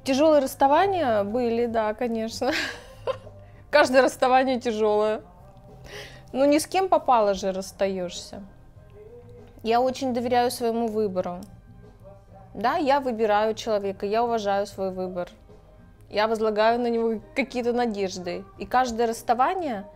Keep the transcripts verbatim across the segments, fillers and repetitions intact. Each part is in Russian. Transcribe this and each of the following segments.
Тяжелые расставания были, да, конечно. Каждое расставание тяжелое. Ну, ни с кем попало же расстаешься. Я очень доверяю своему выбору. Да, я выбираю человека, я уважаю свой выбор. Я возлагаю на него какие-то надежды. И каждое расставание,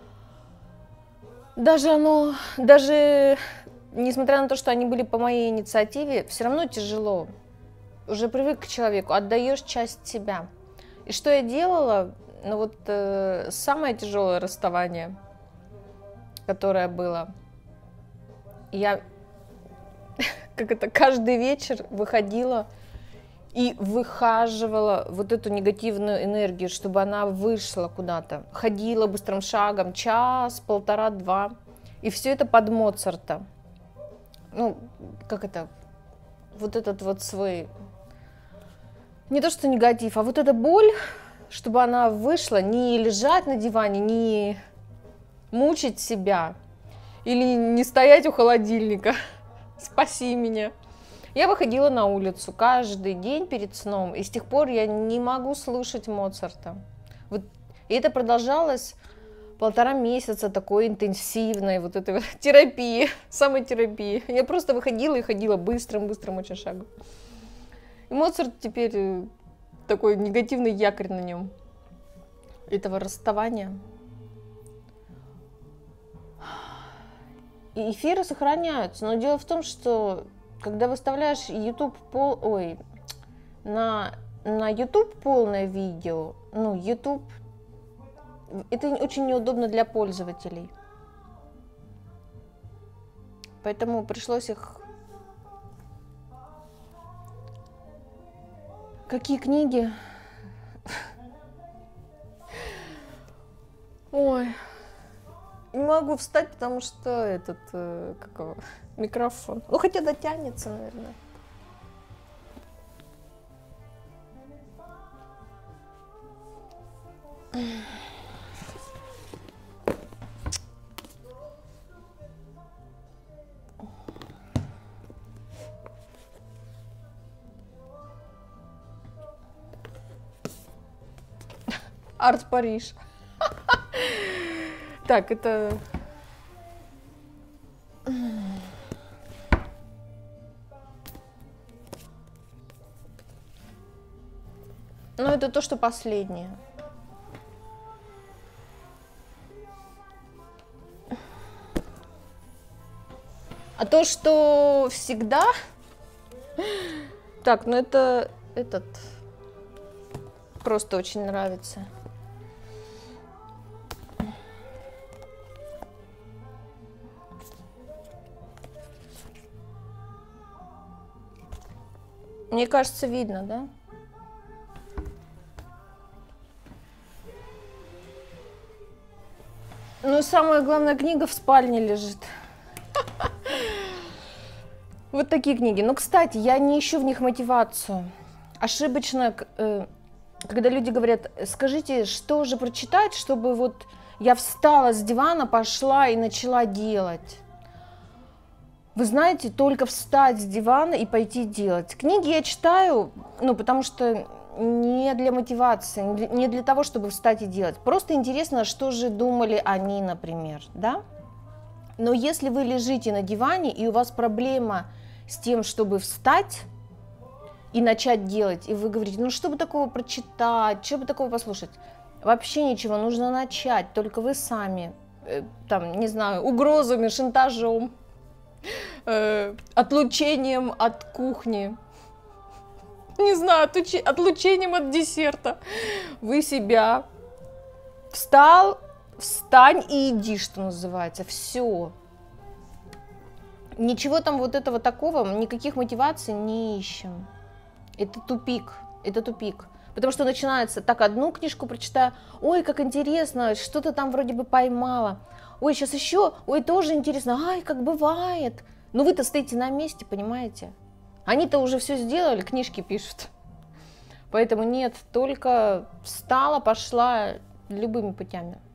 даже оно, даже несмотря на то, что они были по моей инициативе, все равно тяжело. Уже привык к человеку, отдаешь часть себя. И что я делала? Ну вот э, самое тяжелое расставание, которое было, я как это каждый вечер выходила и выхаживала вот эту негативную энергию, чтобы она вышла куда-то. Ходила быстрым шагом, час, полтора, два. И все это под Моцарта. Ну, как это, вот этот вот свой, не то что негатив, а вот эта боль, чтобы она вышла, не лежать на диване, не мучить себя или не стоять у холодильника. Спаси меня. Я выходила на улицу каждый день перед сном, и с тех пор я не могу слушать Моцарта. Вот, и это продолжалось полтора месяца такой интенсивной вот этой вот терапии, самой терапии. Я просто выходила и ходила быстрым-быстрым очень шагом. И Моцарт теперь такой негативный якорь на нем этого расставания. И эфиры сохраняются, но дело в том, что когда выставляешь YouTube пол, ой, на, на YouTube полное видео, ну, YouTube, это очень неудобно для пользователей. Поэтому пришлось их... Какие книги? Ой, не могу встать, потому что этот, как его, микрофон. Ну, хотя дотянется, наверное. Арт Париж. Так, это... Ну, это то, что последнее. А то, что всегда... Так, ну это... Этот... Просто очень нравится. Мне кажется, видно, да? Ну и самая главная книга в спальне лежит. Вот такие книги. Но, кстати, я не ищу в них мотивацию. Ошибочно, когда люди говорят, скажите, что же прочитать, чтобы вот я встала с дивана, пошла и начала делать. Вы знаете, только встать с дивана и пойти делать. Книги я читаю, ну, потому что не для мотивации, не для того, чтобы встать и делать. Просто интересно, что же думали они, например, да? Но если вы лежите на диване, и у вас проблема с тем, чтобы встать и начать делать, и вы говорите, ну, что бы такого прочитать, что бы такого послушать? Вообще ничего, нужно начать, только вы сами, э, там, не знаю, угрозами, шантажом, э, отлучением от кухни, не знаю, отлучением от десерта. Вы себя встал, встань и иди, что называется, все. Ничего там вот этого такого, никаких мотиваций не ищем. Это тупик, это тупик. Потому что начинается, так, одну книжку прочитаю, ой, как интересно, что-то там вроде бы поймала. Ой, сейчас еще, ой, тоже интересно, ай, как бывает. Но вы-то стоите на месте, понимаете? Они-то уже все сделали, книжки пишут. Поэтому нет, только встала, пошла любыми путями.